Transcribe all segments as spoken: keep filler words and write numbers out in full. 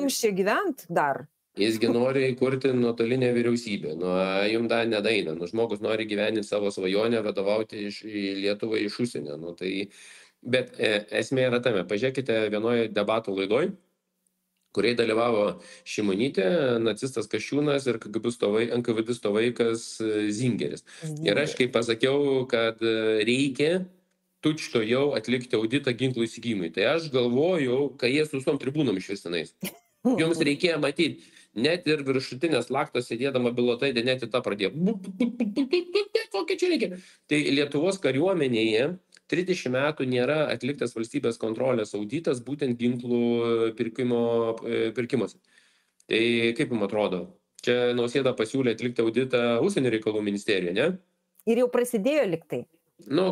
jums čia gyventi dar? Jisgi nori įkurti nuotolinę vyriausybę. Nu, jums dar nedaina. Nu, žmogus nori gyventi savo svajonę, vadovauti iš, į Lietuvą iš užsienio. Nu, tai, bet e, esmė yra tame. Pažiūrėkite vienoje debatų laidoj, kuriai dalyvavo Šimonytė, nacistas Kasčiūnas ir K G B stovai, N K V D vaikas Zingeris. Ir aš kaip pasakiau, kad reikia tučto jau atlikti auditą ginklų įsigijimui. Tai aš galvojau, kai jie su visom tribūnom išvisinais. Jums reikėjo matyti, net ir viršutinės laktos sėdėdama bilotaidė, net į tą pradėjo. Kokia čia reikia? Tai Lietuvos kariuomenėje trisdešimt metų nėra atliktas valstybės kontrolės auditas būtent ginklų pirkimo, pirkimuose. Tai kaip jums atrodo? Čia Nausėda pasiūlė atlikti auditą Užsienio reikalų ministerijoje, ne? Ir jau prasidėjo liktai. Nu,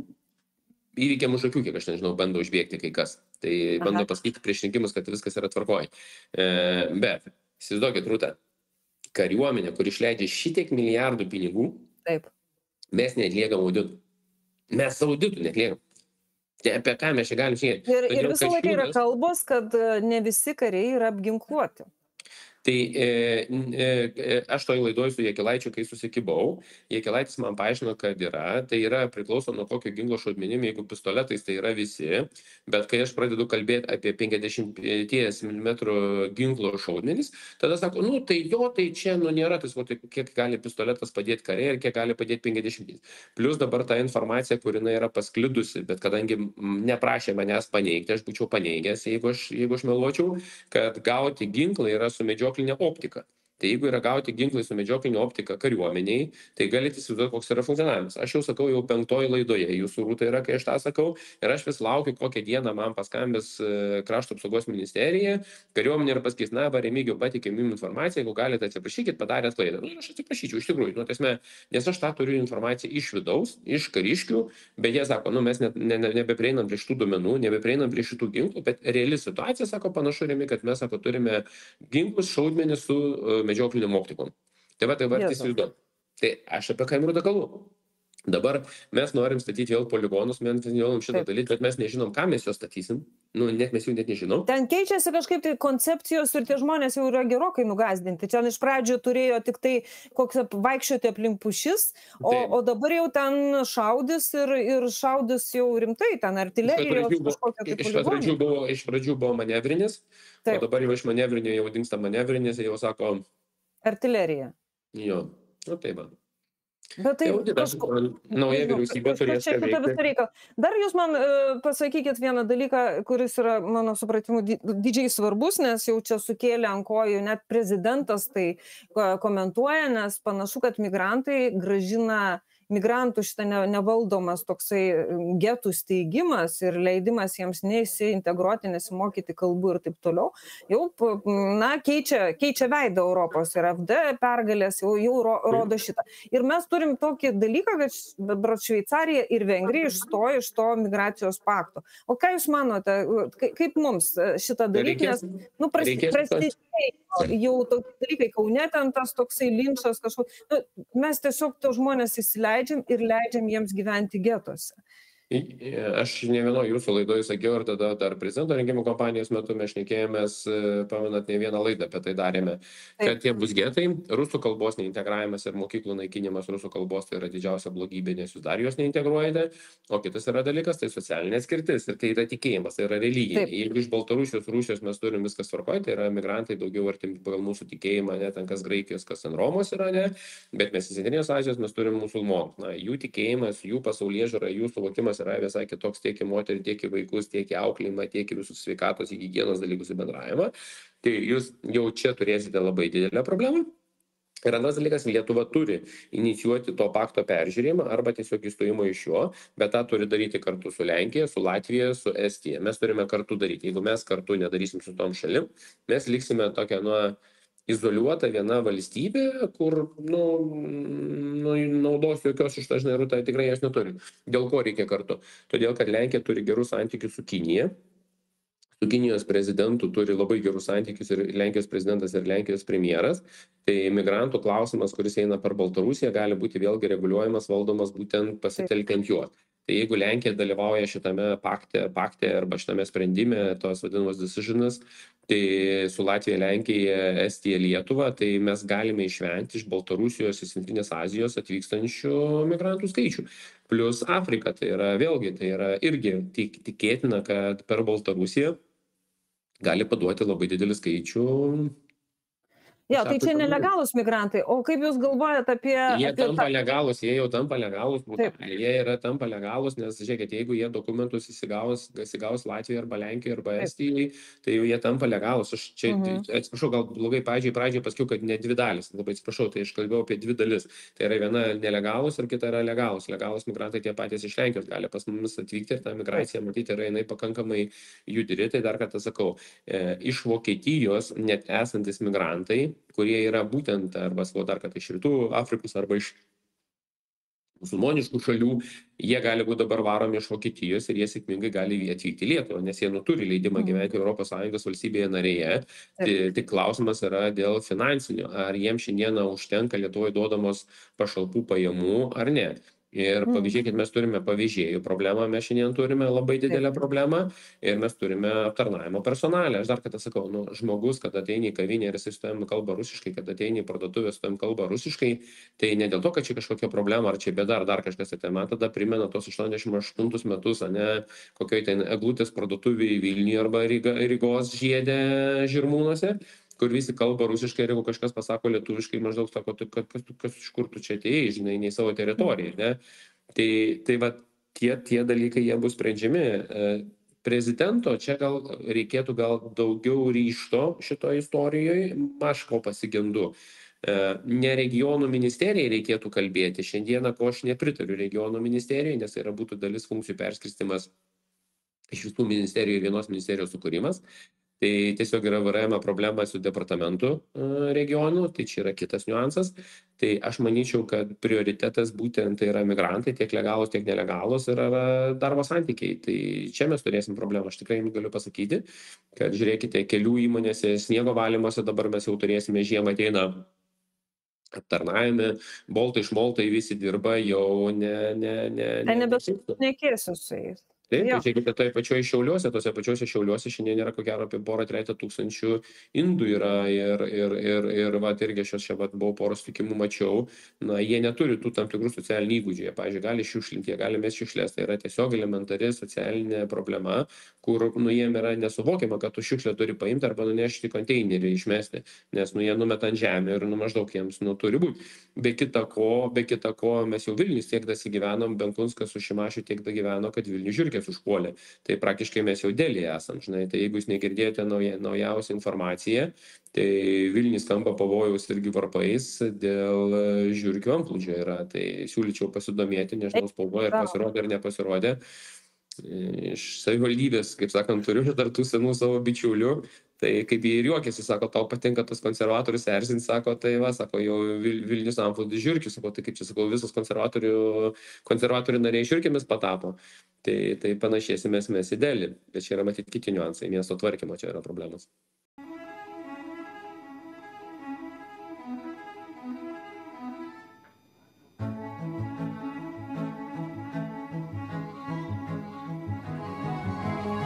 įvykiam už akių, kiek aš nežinau, bando užbėgti kai kas. Tai bando pasakyti prieš rinkimus, kad viskas yra tvarkoj. E, bet, įsivaizduokit, Rūta, kariuomenė, kur išleidžia šitiek milijardų pinigų, Taip. mes neatliekam auditų. Mes auditų neatliekam. Tai apie ką mes čia galim šiandien? Ir, ir visą laiką yra kalbos, kad ne visi kariai yra apginkluoti. Tai e, e, aš toj laidoj su Jakilaičiu, kai susikibau, Jakilaitis man paaiškino, kad yra, tai yra priklauso nuo kokio ginklo šaudmenim, jeigu pistoletais tai yra visi, bet kai aš pradedu kalbėti apie penkiasdešimt milimetrų ginklo šaudmenis, tada sako, nu tai jo, tai čia nu nėra, tai, tai kiek gali pistoletas padėti kariai ir kiek gali padėti penkiasdešimt. Plius dabar ta informacija, kur jinai yra pasklidusi, bet kadangi neprašė manęs paneigti, aš būčiau paneigęs, jeigu aš, jeigu aš meluočiau, kad gauti ginklą yra su medžioklinė optika. Tai jeigu yra gauti ginklai su medžioklinė optika kariuomeniai, tai galite įsivaizduoti, koks yra funkcionavimas. Aš jau sakau jau penktoji laidoje, jūsų Rūta yra, kai aš tą sakau, ir aš vis laukiu, kokią dieną man paskambės Krašto apsaugos ministerija, kariuomenė ir pasakys, na, va, Remigijau, patikėm jums informaciją, jeigu galite atsiprašykit, padarėt klaidą. Nu, aš atsiprašyčiau, iš tikrųjų, nu, tiesme, nes aš tą turiu informaciją iš vidaus, iš kariškių, bet jie sako, nu, mes ne, ne, ne, nebeprieinam prie šitų duomenų, nebeprieinam prie šitų ginklų, bet reali situacija, sako, panašu, Remi, kad mes, sako, turime ginklus šaudmenis su uh, medžioklinėm optikom. Tai va, tai va, įsivaizduoju. Tai aš apie ką Rūta kalbu. Dabar mes norim statyti vėl poligonus, mes nežinom šitą dalyką, bet mes nežinom, ką mes juos statysim. Nu, net mes jų net nežinom. Ten keičiasi kažkaip tai koncepcijos ir tie žmonės jau yra gerokai nugazdinti. Čia iš pradžių turėjo tik tai koks vaikščioti aplink pušis, o, o dabar jau ten šaudys ir, ir šaudys jau rimtai, ten artilerijos kažkokia tai iš pradžių buvo, iš pradžių buvo manevrinis, Taip. O dabar jau iš manevrinio jau dingsta manevrinis ir jau sako... Artilerija. Jo, nu taip, man. Bet tai kažko... Nauja vyriausybė turės ką veikti. Dar jūs man uh, pasakykit vieną dalyką, kuris yra, mano supratimu, di didžiai svarbus, nes jau čia sukėlė ant kojų net prezidentas tai komentuoja, nes panašu, kad migrantai grąžina migrantų šitą ne, nevaldomas toksai getų steigimas ir leidimas jiems neįsiintegruoti, nesimokyti kalbų ir taip toliau, jau na, keičia, keičia veidą Europos ir F D pergalės jau, jau ro, rodo šitą. Ir mes turim tokį dalyką, kad Šveicarija ir Vengrija išstojo iš to migracijos pakto. O ką jūs manote, kaip mums šitą dalyką, nes nu, prasidėjo jau tokie dalykai, Kaune ten tas toksai linčas kažkoks, nu, mes tiesiog to žmonės įsileidžiam ir leidžiam jiems gyventi getuose. Aš ne vieno jūsų laidoje sakiau ir tada dar prezidento rinkimų kampanijos metu mes šnekėjomės, pamenat, ne vieną laidą apie tai darėme, kad tie bus getai, rusų kalbos neintegravimas ir mokyklų naikinimas rusų kalbos tai yra didžiausia blogybė, nes jūs dar jos neintegruojate, o kitas yra dalykas, tai socialinė skirtis ir tai yra tikėjimas, tai yra religija. Taip. Jeigu iš Baltarusijos, Rusijos mes turim viskas tvarkoj, tai yra migrantai daugiau artimi pagal mūsų tikėjimą, ne ten kas Graikijos, kas ten Romos yra, ne, bet mes iš Centrinės Azijos mes turim musulmonus. Na, jų tikėjimas, jų pasaulėžiūra, jų suvokimas yra visai kitoks tiek į moterį, tiek į vaikus, tiek į auklėjimą, tiek į visus sveikatos, į higienos dalykus, į bendravimą. Tai jūs jau čia turėsite labai didelę problemą. Ir antras dalykas, Lietuva turi inicijuoti to pakto peržiūrėjimą arba tiesiog įstojimo iš jo, bet tą turi daryti kartu su Lenkija, su Latvija, su Estija. Mes turime kartu daryti. Jeigu mes kartu nedarysim su tom šalim, mes liksime tokią, nu, izoliuota viena valstybė, kur nu, nu, naudos jokios iš to, žinai, Rūta, tikrai aš neturiu. Dėl ko reikia kartu? Todėl, kad Lenkija turi gerus santykius su Kinija. Su Kinijos prezidentu turi labai gerus santykius ir Lenkijos prezidentas ir Lenkijos premjeras. Tai migrantų klausimas, kuris eina per Baltarusiją, gali būti vėlgi reguliuojamas, valdomas būtent pasitelkiant juos. Tai jeigu Lenkija dalyvauja šitame pakte, pakte arba šitame sprendime, tos vadinamos decisionas, tai su Latvija, Lenkija, Estija, Lietuva, tai mes galime išvengti iš Baltarusijos ir Centrinės Azijos atvykstančių migrantų skaičių. Plius Afrika, tai yra vėlgi, tai yra irgi tik, tikėtina, kad per Baltarusiją gali paduoti labai didelį skaičių. Jo, tai čia nelegalūs migrantai. O kaip jūs galvojat apie... Jie apie tampa tą... legalūs, jie jau tampa legalūs, jie yra tampa legalūs, nes, žiūrėkit, jeigu jie dokumentus įsigaus, įsigaus Latvijoje arba Lenkijoje arba Estijoje, tai jau jie tampa legalūs. Aš čia, mhm. atsiprašau, gal blogai pradžiai, pradžiai pasakiau, kad ne dvi dalis, labai atsiprašau, tai aš kalbėjau apie dvi dalis. Tai yra viena nelegalūs ir kita yra legalūs. Legalūs migrantai tie patys iš Lenkijos gali pas mumis atvykti ir ta migracija, matyti, yra jinai pakankamai judri. Tai dar kartą sakau, iš Vokietijos net esantis migrantai, kurie yra būtent arba savo dar kartą iš Rytų Afrikos arba iš musulmoniškų šalių, jie gali būti dabar varomi iš Vokietijos ir jie sėkmingai gali atvykti į Lietuvą, nes jie nu turi leidimą gyventi Europos Sąjungos valstybėje narėje. Tik klausimas yra dėl finansinio, ar jiems šiandieną užtenka Lietuvoje duodamos pašalpų pajamų ar ne. Ir pavyzdžiai, mes turime pavyzdžių problemą, mes šiandien turime labai didelę problemą ir mes turime aptarnavimo personalę. Aš dar kartą sakau, nu, žmogus, kad ateini į kavinę ir jis su tavim kalba rusiškai, kad ateini į parduotuvę su tavim kalba rusiškai, tai ne dėl to, kad čia kažkokia problema, ar čia bėda, ar dar kažkas, tai man tada primena tos aštuoniasdešimt aštuntus metus, ne kokioj ten eglutės parduotuvėje Vilniuje arba Ryga, Rygos žiede Žirmūnuose, kur visi kalba rusiškai ir jeigu kažkas pasako lietuviškai, maždaug sako, kas, kas, kas iš kur tu čia atėjai, žinai, nei savo teritoriją, ne? Tai, tai va, tie, tie dalykai, jie bus sprendžiami. Prezidento čia gal reikėtų gal daugiau ryžto šitoje istorijoje, aš ko pasigendu. Ne regionų ministerijai reikėtų kalbėti, šiandieną ko aš nepritariu regionų ministerijai, nes tai yra būtų dalis funkcijų perskirstimas iš visų ministerijų ir vienos ministerijos sukūrimas. Tai tiesiog yra V R M problema su departamentu regionų, tai čia yra kitas niuansas. Tai aš manyčiau, kad prioritetas būtent tai yra migrantai, tiek legalūs, tiek nelegalūs ir yra darbo santykiai. Tai čia mes turėsim problemą. Aš tikrai galiu pasakyti, kad žiūrėkite, kelių įmonėse, sniego valymuose dabar mes jau turėsime, žiemą ateina aptarnavime, boltai išmoltai visi dirba, jau ne... ne, ne, ne nebesnekėsiu su jais. Taip, tai žiūrėkite, toje pačioje Šiauliuose, tose pačiose Šiauliuose šiandien yra ko gero apie porą trejetą tūkstančių indų yra ir, ir, ir, ir va, irgi aš čia va, buvau porą sutikimų mačiau, na, jie neturi tų tam tikrų socialinių įgūdžių, jie, pavyzdžiui, gali šiukšlinti, jie gali mesti šiukšlės, tai yra tiesiog elementari socialinė problema, kur, nu, jiem yra nesuvokiama, kad tu šiukšlę turi paimti arba nunešti konteinerį, išmesti, nes, nu, jie numeta ant žemę ir, nu, maždaug jiems, nu, turi būti. Be kita ko, be kita ko, mes jau Vilnius tiek dasigyvenom, Benkunskas su Šimašiu tiek dagyveno, kad Vilnius žiūrkė užpuolė. Tai praktiškai mes jau Delyje esam, žinai, tai jeigu jūs negirdėjote nauja, naujausią informaciją, tai Vilnius skamba pavojaus irgi varpais dėl žiurkių antplūdžio yra, tai siūlyčiau pasidomėti, nežinau, spalvoje ir pasirodė ar nepasirodė. Iš savivaldybės, kaip sakant, turiu dar tų senų savo bičiulių, tai kaip jie ir juokėsi, sako, tau patinka tas konservatorius erzint, sako, tai va, sako, jau Vilnius antplūdis žiurkių, sako, tai kaip čia, sako, visos konservatorių, konservatorių nariai žiurkėmis patapo, tai, tai panašėsimės mes į Delį, bet čia yra matyti kiti niuansai, miesto tvarkymo čia yra problemas.